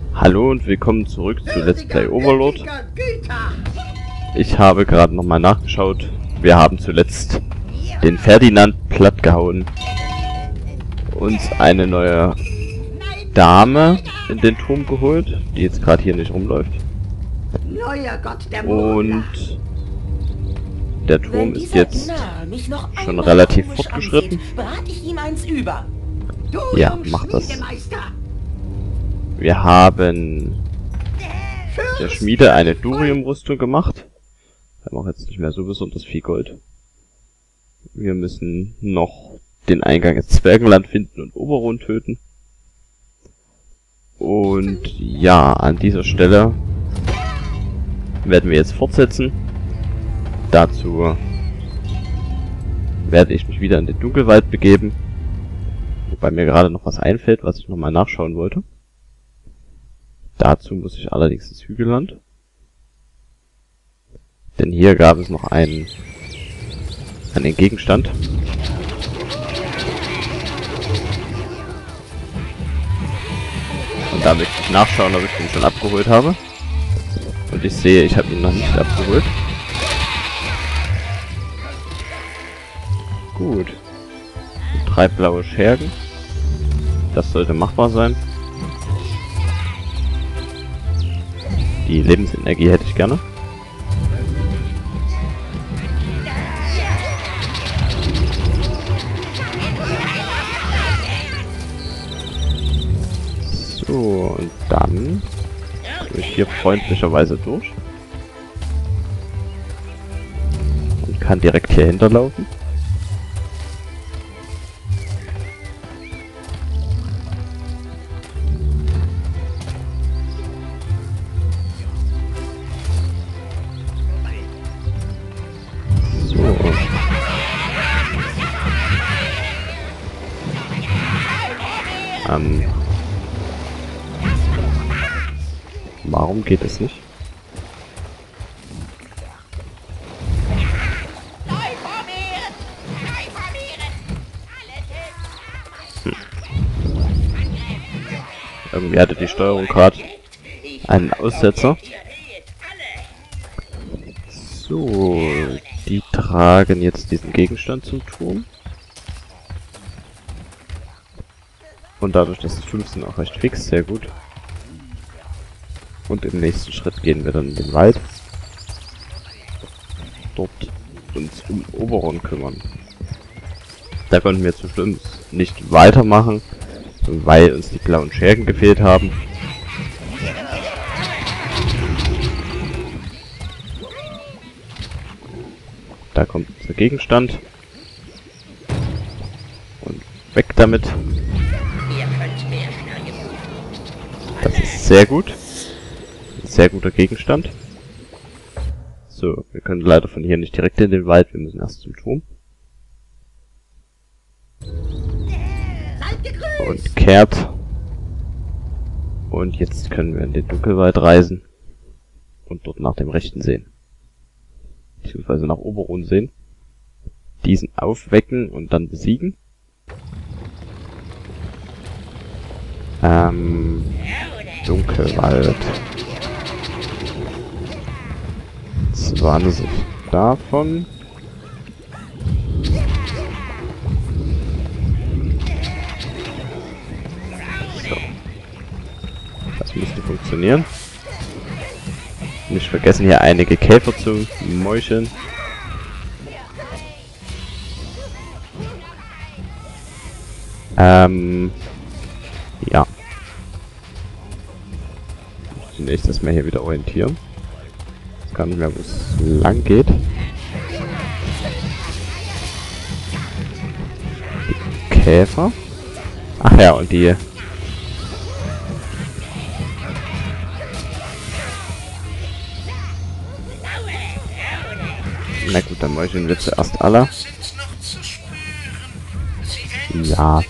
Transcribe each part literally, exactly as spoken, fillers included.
Hallo und willkommen zurück zu Let's Play Overlord. Ich habe gerade nochmal nachgeschaut. Wir haben zuletzt den Ferdinand platt gehauen. Uns eine neue Dame in den Turm geholt, die jetzt gerade hier nicht rumläuft. Und der Turm ist jetzt schon relativ fortgeschritten. Ja, macht das. Wir haben der Schmiede eine Durium-Rüstung gemacht. Wir haben auch jetzt nicht mehr so besonders viel Gold. Wir müssen noch den Eingang ins Zwergenland finden und Oberon töten. Und ja, an dieser Stelle werden wir jetzt fortsetzen. Dazu werde ich mich wieder in den Dunkelwald begeben. Wobei mir gerade noch was einfällt, was ich nochmal nachschauen wollte. Dazu muss ich allerdings ins Hügelland. Denn hier gab es noch einen, einen Gegenstand. Und da möchte ich nachschauen, ob ich den schon abgeholt habe. Und ich sehe, ich habe ihn noch nicht abgeholt. Gut. Drei blaue Schergen. Das sollte machbar sein. Die Lebensenergie hätte ich gerne. So, und dann gehe ich hier freundlicherweise durch. Und kann direkt hier hinterlaufen. Ähm, warum geht es nicht? Hm. Irgendwie hatte die Steuerung gerade einen Aussetzer. So, die tragen jetzt diesen Gegenstand zum Turm. Und dadurch, dass es fünf sind, auch recht fix, sehr gut. Und im nächsten Schritt gehen wir dann in den Wald. Dort uns um Oberon kümmern. Da konnten wir zum Schluss nicht weitermachen, weil uns die blauen Schergen gefehlt haben. Da kommt unser Gegenstand. Und weg damit. Das ist sehr gut. Ein sehr guter Gegenstand. So, wir können leider von hier nicht direkt in den Wald. Wir müssen erst zum Turm. Und kehrt. Und jetzt können wir in den Dunkelwald reisen. Und dort nach dem Rechten sehen. Beziehungsweise nach Oberon sehen. Diesen aufwecken und dann besiegen. Ähm... Dunkelwald. zwanzig davon. So. Das müsste funktionieren. Nicht vergessen, hier einige Käfer zu meucheln. Ähm... Ja. Nächstes Mal hier wieder orientieren. Ich weiß gar nicht mehr, wo es lang geht. Die Käfer. Ach ja, und die... Na gut, dann meucheln wir zuerst alle. Ja.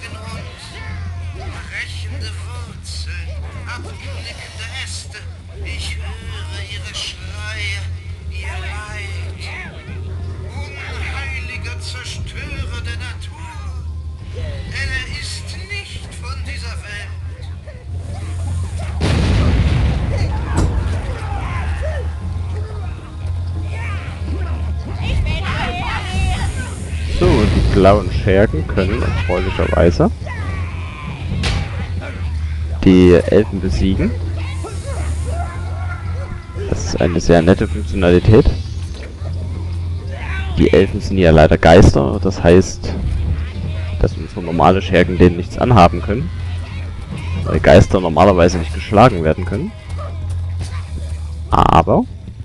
Zerstörer der Natur, denn er ist nicht von dieser Welt. blauen Schergen können erfreulicherweise die Elfen besiegen. Das ist eine sehr nette Funktionalität. Die Elfen sind ja leider Geister, das heißt, dass unsere normale Schergen denen nichts anhaben können. Weil Geister normalerweise nicht geschlagen werden können. Aber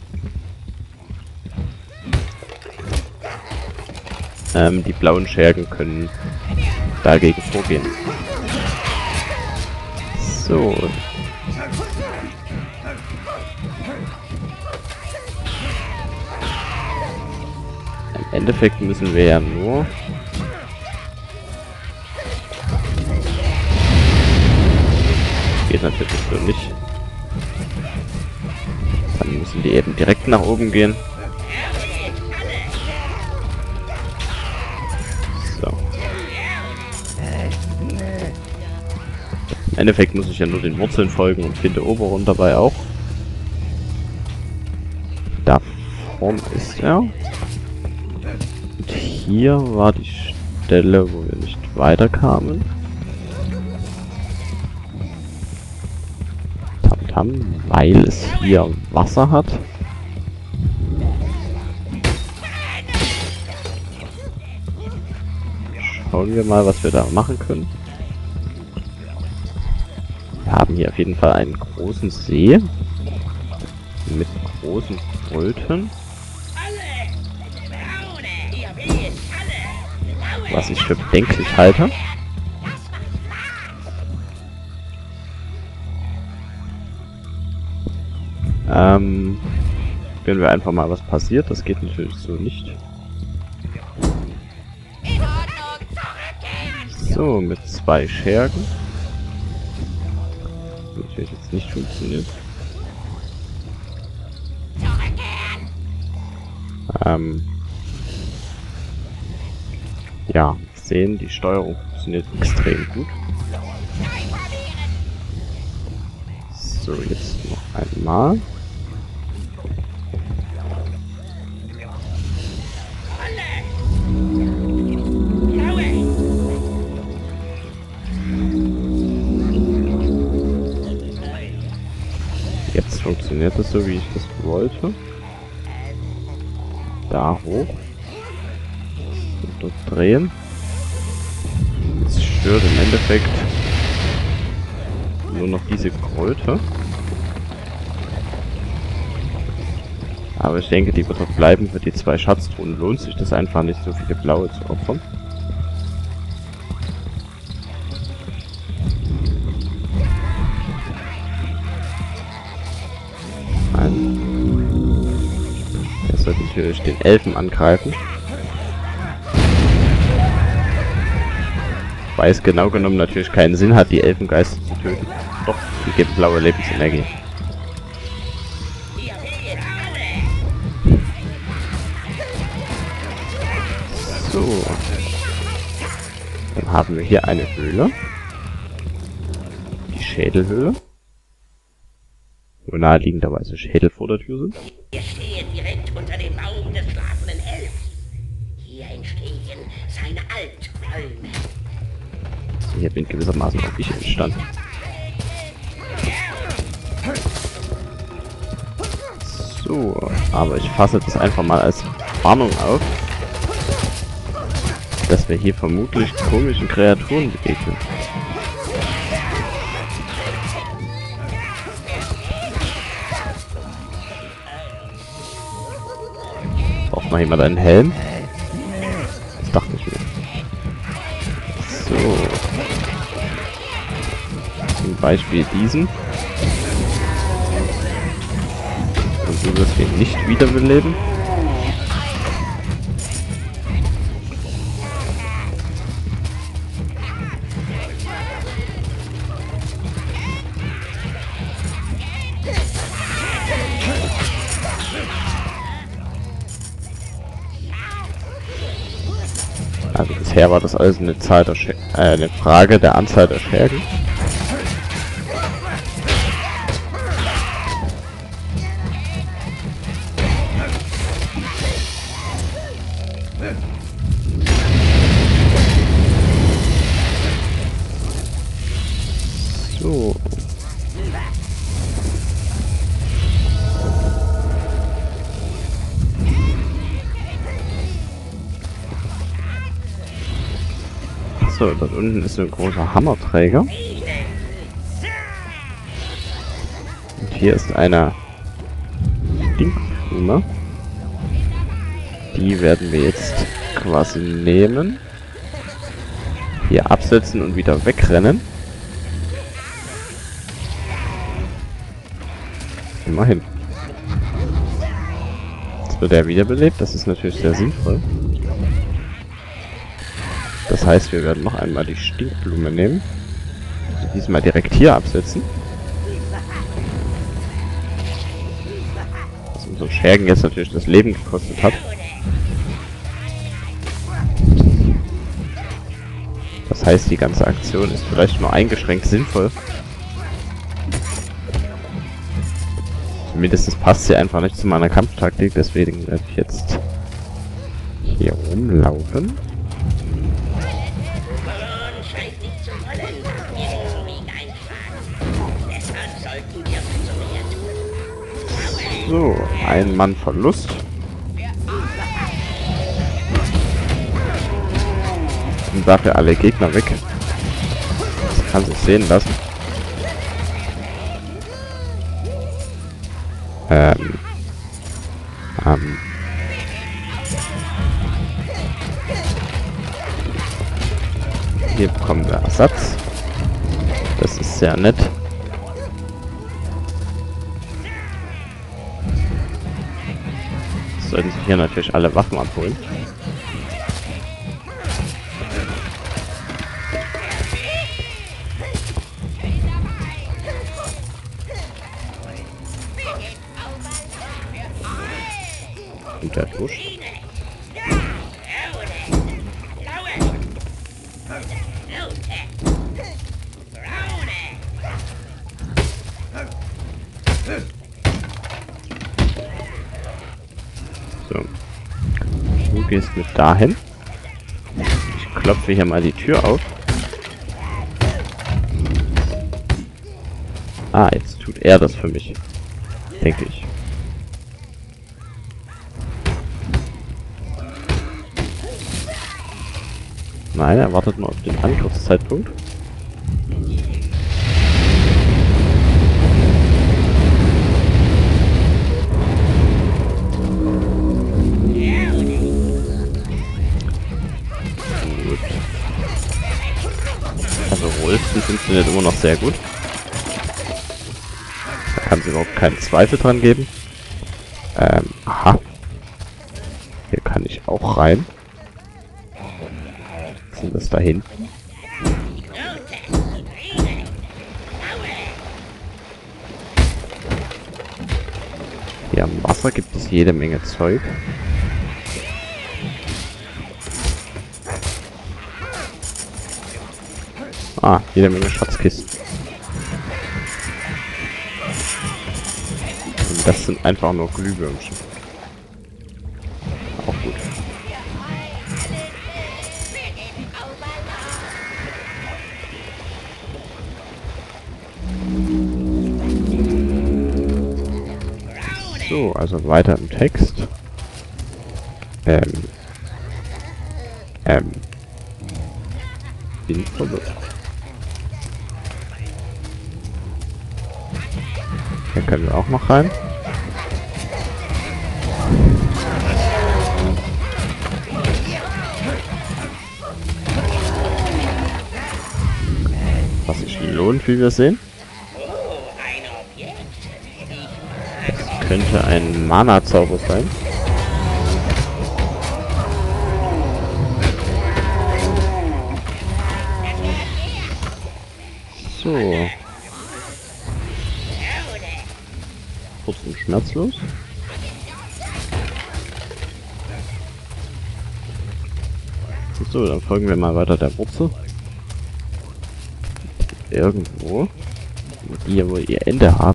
ähm, die blauen Schergen können dagegen vorgehen. So. Im Endeffekt müssen wir ja nur geht natürlich so nicht. Dann müssen die eben direkt nach oben gehen. So. Im Endeffekt muss ich ja nur den Wurzeln folgen und finde Oberon dabei auch. Da vorne ist er. Und hier war die Stelle, wo wir nicht weiterkamen. Tamtam, weil es hier Wasser hat. Schauen wir mal, was wir da machen können. Wir haben hier auf jeden Fall einen großen See mit großen Kröten, was ich für bedenklich halte. Ähm, sehen wir einfach mal, was passiert. Das geht natürlich so nicht. So, mit zwei Schergen. Natürlich jetzt nicht funktioniert. Ähm, ja, sehen, die Steuerung funktioniert extrem gut. So, jetzt noch einmal. Jetzt funktioniert es so, wie ich das wollte. Da hoch. Und dort drehen. Jetzt stört im Endeffekt nur noch diese Kröte. Aber ich denke, die wird auch bleiben. Für die zwei Schatztruhen lohnt sich das einfach nicht, so viele blaue zu opfern. Er sollte natürlich den Elfen angreifen. Weil es genau genommen natürlich keinen Sinn hat, die Elfengeister zu töten. Doch, die geben blaue Lebensenergie. So. Dann haben wir hier eine Höhle. Die Schädelhöhle. Wo naheliegenderweise Schädel vor der Tür sind. Wir stehen direkt unter dem Baum des schlafenden Elfs. Hier entstehen seine Albträume. Hier bin gewissermaßen auch ich entstanden. So, aber ich fasse das einfach mal als Warnung auf, dass wir hier vermutlich komischen Kreaturen begegnen. Braucht mal jemand einen Helm? Das dachte ich mir. So. Zum Beispiel diesen. Und du wirst ihn nicht wiederbeleben. Also bisher war das alles eine, Zahl der Scher äh, eine Frage der Anzahl der Schergen. So, dort unten ist so ein großer Hammerträger. Und hier ist eine Stinkblume. Die werden wir jetzt quasi nehmen. Hier absetzen und wieder wegrennen. Immerhin. Jetzt wird er wiederbelebt. Das ist natürlich sehr sinnvoll. Das heißt, wir werden noch einmal die Stinkblume nehmen. Also diesmal direkt hier absetzen. Was unseren Schergen jetzt natürlich das Leben gekostet hat. Das heißt, die ganze Aktion ist vielleicht nur eingeschränkt sinnvoll. Zumindest passt sie einfach nicht zu meiner Kampftaktik, deswegen werde ich jetzt hier rumlaufen. So, ein Mann Verlust. Und dafür alle Gegner weg. Das kann sich sehen lassen. Ähm. Ähm. Hier bekommen wir Ersatz. Das ist sehr nett. Sollten sich hier natürlich alle Waffen abholen. Und der Dusch. So. Du gehst mit dahin. Ich klopfe hier mal die Tür auf. Ah, jetzt tut er das für mich. Denke ich. Nein, er wartet nur auf den Angriffszeitpunkt. Gut. Also Rolsten funktioniert immer noch sehr gut. Da kann es überhaupt keinen Zweifel dran geben. Ähm, aha. Hier kann ich auch rein. Das da hinten. Hier am Wasser gibt es jede Menge Zeug. Ah, jede Menge Schatzkisten. Und das sind einfach nur Glühwürmchen. Auch gut. So, also weiter im Text. Ähm. Ähm. Bin verwirrt. Hier können wir auch noch rein. Was sich lohnt, wie wir sehen. Könnte ein Mana-Zauber sein. So. Kurz und schmerzlos. So, dann folgen wir mal weiter der Wurzel. Irgendwo, wo die ja wohl ihr Ende haben.